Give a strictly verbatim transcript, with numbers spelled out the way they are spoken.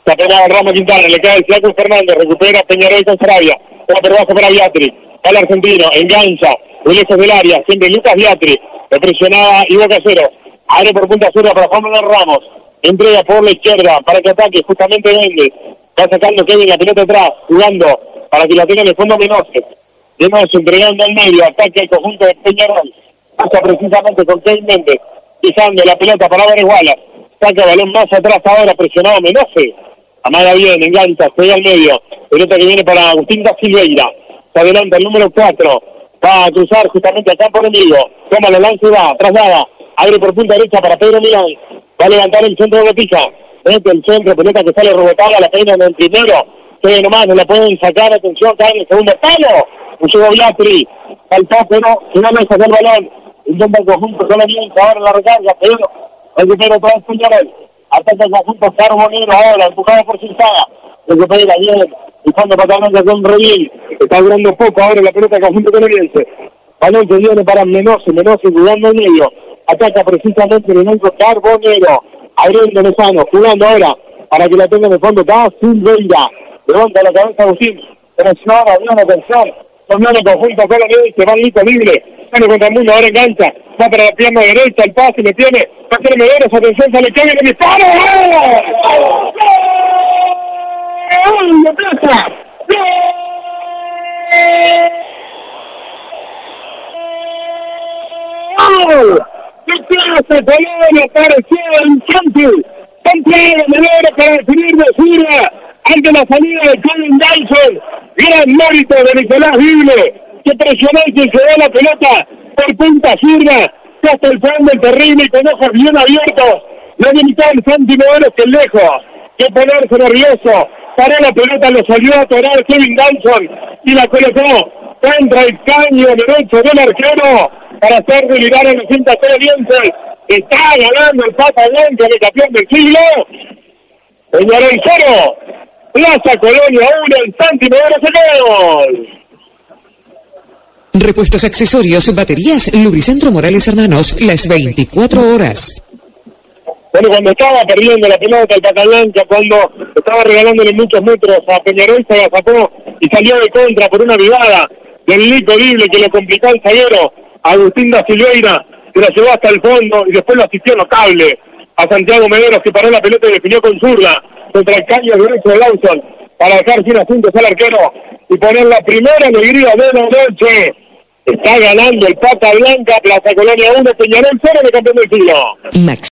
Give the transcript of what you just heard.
Se ha pegado Ramos Quintana, le cae el Flaco Fernández, recupera Peñarol con Sarabia, una por bajo para Viatri, al argentino, engancha, muy lejos del área, siempre Lucas Viatri, le presionaba Ivo Casero, abre por punta zurda para Juan Manuel Ramos, entrega por la izquierda para que ataque justamente Méndez, va sacando Kevin la pelota atrás, jugando para que la tenga en el fondo Menose, Menose entregando al medio, ataque al conjunto de Peñarol, pasa precisamente con Kevin Méndez, pisando la pelota para Álvarez Wallace, saca el balón más atrás ahora, presionado Menose, amaga bien, engancha, pega al medio, pelota que viene para Agustín da Silveira, se adelanta el número cuatro, va a cruzar justamente acá por enemigo, toma el lance y va, traslada, abre por punta derecha para Pedro Milán, va a levantar el centro de Botija, mete el centro, pelota que sale rebotada, la peina en el primero, que nomás no la pueden sacar, atención, cae en el segundo palo, llegó Viatri, saltó, pero finalmente sacó el balón, intenta el conjunto solamente, ahora en la recarga, pero recupera otra vez Peñarol, ataca el conjunto Carbonero ahora, empujado por Silzaga, recupera bien, y cuando Patarranca con Redín, está durando poco ahora la pelota del conjunto canadiense, balón que viene para Menose, Menose jugando en medio, ataca precisamente el elenco Carbonero, abriendo Lozano, jugando ahora, para que la tenga en el fondo, da Silveira, levanta la cabeza Agustín, presiona, bien atención, torneo el conjunto canadiense, va Nico libre, sale contra el mundo, ahora engancha, va para la pierna derecha, el pase le tiene, va a ser Medeiros, atención, sale Kevin, el disparo, ¡gol! ¡Gol de Plaza! ¡Gol! ¡Qué clase, Polonia! Pareció instante, Santiago Medeiros para definir de zurda ante la salida de Kevin Dyson, gran mérito de Nicolás Vible, que presionó y que llevó la pelota por punta zurda, hasta el fondo del terrible y con ojos bien abiertos, le limitó el Santi Medeiros que lejos, que ponerse nervioso, paró la pelota, lo salió a atorar Kevin Dyson y la colocó contra el caño derecho del arquero para hacer delirar a los cintas canadienses. Está ganando el Pata Blanca de campeón del siglo. Peñarol cero, Plaza Colonia uno, el Santi Medeiros gol. Repuestos, accesorios, baterías, Lubricentro Morales Hermanos, las veinticuatro horas. Bueno, cuando estaba perdiendo la pelota el Pata Blanca, cuando estaba regalándole muchos metros a Peñarol, se la sacó y salió de contra por una vivada del Nico Libre que le complicó al zaguero Agustín da Silveira, que la llevó hasta el fondo y después lo asistió notable a Santiago Medeiros, que paró la pelota y definió con zurda contra el caño derecho de Lawson para dejar sin asuntos al arquero y poner la primera alegría de la noche. Está ganando el Pata Blanca, Plaza Colonia uno, Peñarol cero de campeón del siglo. Max.